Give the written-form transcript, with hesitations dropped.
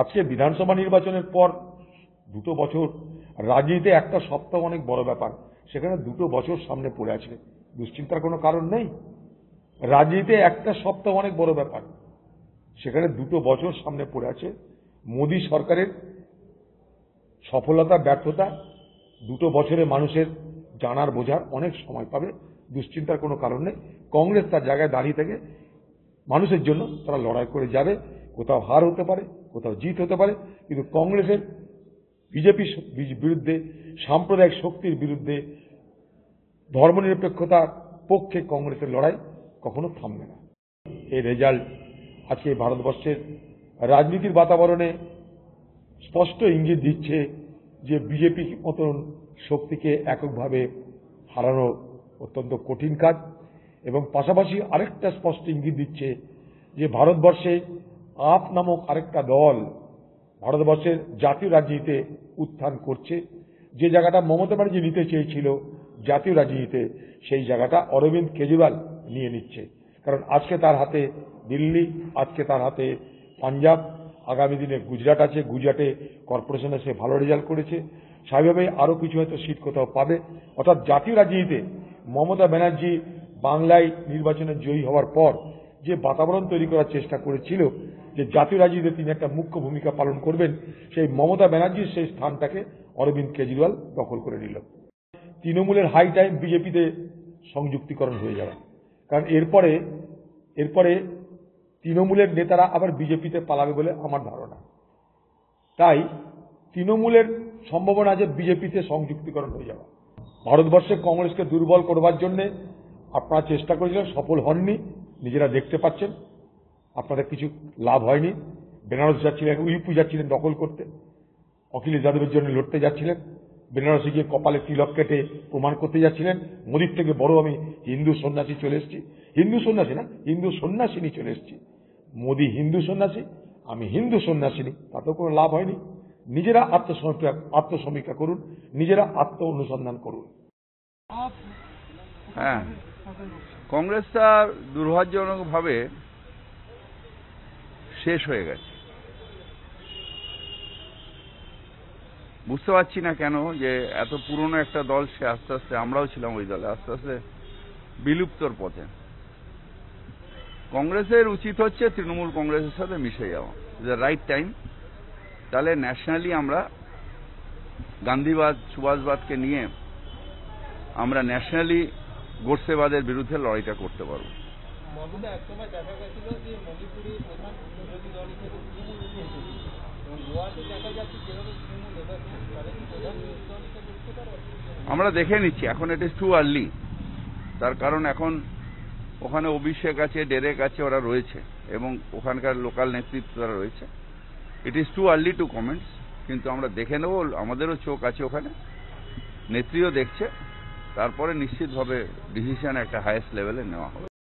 আজকে বিধানসভা নির্বাচনের পর 2 বছর, রাজনীতিতে একটা সপ্তাহ অনেক বড় ব্যাপার, সেখানে 2 বছর সামনে পড়ে আছে, দুশ্চিন্তার কোনো কারণ নেই। রাজনীতিতে একটা সপ্তাহ অনেক বড় ব্যাপার, সেখানে 2 বছর সামনে পড়ে আছে। মোদী সরকারের সফলতা ব্যর্থতা 2 বছরে মানুষের জানার বোঝার অনেক সময় পাবে, দুশ্চিন্তার কোনো কারণ নেই। কংগ্রেস তার জায়গায় দাঁড়িয়ে থেকে মানুষের জন্য তারা লড়াই করে যাবে। কোথাও হার হতে পারে, কোথাও জিত হতে পারে, কিন্তু কংগ্রেসের বিজেপির বিরুদ্ধে, সাম্প্রদায়িক শক্তির বিরুদ্ধে, ধর্মনিরপেক্ষতার পক্ষে কংগ্রেসের লড়াই কখনো থামবে না। এই রেজাল্ট আজকে ভারতবর্ষের রাজনীতির বাতাবরণে স্পষ্ট ইঙ্গিত দিচ্ছে যে বিজেপি মতন শক্তিকে এককভাবে হারানো অত্যন্ত কঠিন কাজ, এবং পাশাপাশি আরেকটা স্পষ্ট ইঙ্গিত দিচ্ছে যে ভারতবর্ষে আপ নামক আরেকটা দল ভারতবর্ষের জাতীয় রাজনীতিতে উত্থান করছে। যে জায়গাটা মমতা ব্যানার্জি নিতে চেয়েছিল জাতীয় রাজনীতিতে, সেই জায়গাটা অরবিন্দ কেজরিওয়াল নিয়ে নিচ্ছে। কারণ আজকে তার হাতে দিল্লি, আজকে তার হাতে পাঞ্জাব, আগামী দিনে গুজরাট আছে, গুজরাটে কর্পোরেশনে সে ভালো রেজাল্ট করেছে, স্বাভাবিকভাবে আরো কিছু হয়তো সিট কোথাও পাবে। অর্থাৎ জাতীয় রাজনীতিতে মমতা ব্যানার্জি বাংলায় নির্বাচনে জয়ী হওয়ার পর যে বাতাবরণ তৈরি করার চেষ্টা করেছিল যে জাতীয় রাজনীতিতে তিনি একটা মুখ্য ভূমিকা পালন করবেন, সেই মমতা ব্যানার্জির সেই স্থানটাকে অরবিন্দ কেজরিওয়াল দখল করে নিল। তৃণমূলের হাই টাইম বিজেপিতে সংযুক্তিকরণ হয়ে যাবে, কারণ এরপরে তৃণমূলের নেতারা আবার বিজেপিতে পালাবে বলে আমার ধারণা। তাই তৃণমূলের সম্ভাবনা আছে বিজেপিতে সংযুক্তিকরণ হয়ে যাওয়া। ভারতবর্ষে কংগ্রেসকে দুর্বল করবার জন্য আপনারা চেষ্টা করেছিলেন, সফল হননি, নিজেরা দেখতে পাচ্ছেন আপনাদের কিছু লাভ হয়নি। বেনারস যাচ্ছিলেন, ইউপি যাচ্ছিলেন দখল করতে, অখিলেশ যাদবের জন্য লড়তে যাচ্ছিলেন, বেনারসে গিয়ে কপালে তিলক কেটে প্রমাণ করতে যাচ্ছিলেন মোদির থেকে বড় আমি হিন্দু সন্ন্যাসী চলে এসেছি। হিন্দু সন্ন্যাসী না, হিন্দু সন্ন্যাসিনী চলে এসেছি। মোদি হিন্দু সন্ন্যাসী, আমি হিন্দু সন্ন্যাসিনী, তাতেও কোনো লাভ হয়নি। নিজেরা আত্মসমীক্ষা করুন, নিজেরা আত্ম অনুসন্ধান করুন। হ্যাঁ, কংগ্রেসটা দুর্ভাগ্যজনকভাবে শেষ হয়ে গেছে। বুঝতে পারছি না কেন যে এত পুরনো একটা দল সে আস্তে আস্তে, আমরাও ছিলাম ওই দলে, আস্তে আস্তে বিলুপ্তর পথে। কংগ্রেসের উচিত হচ্ছে তৃণমূল কংগ্রেসের সাথে মিশে যাওয়া, দ্য রাইট টাইম। তাহলে ন্যাশনালি আমরা গান্ধীবাদ, সুভাষবাদকে নিয়ে আমরা ন্যাশনালি গোডসেবাদের বিরুদ্ধে লড়াইটা করতে পারব। আমরা দেখে নিচ্ছি, এখন ইট ইজ টু আর্লি। তার কারণ এখন ওখানে অভিষেক আছে, ডেরেক আছে, ওরা রয়েছে, এবং ওখানকার লোকাল নেতৃত্ব তারা রয়েছে। It is too early to comments, কিন্তু আমরা দেখে নেব, আমাদেরও চোখ আছে ওখানে, নেত্রীও দেখছে, তারপরে নিশ্চিতভাবে ডিসিশন একটা হাইয়েস্ট লেভেলে নেওয়া হবে।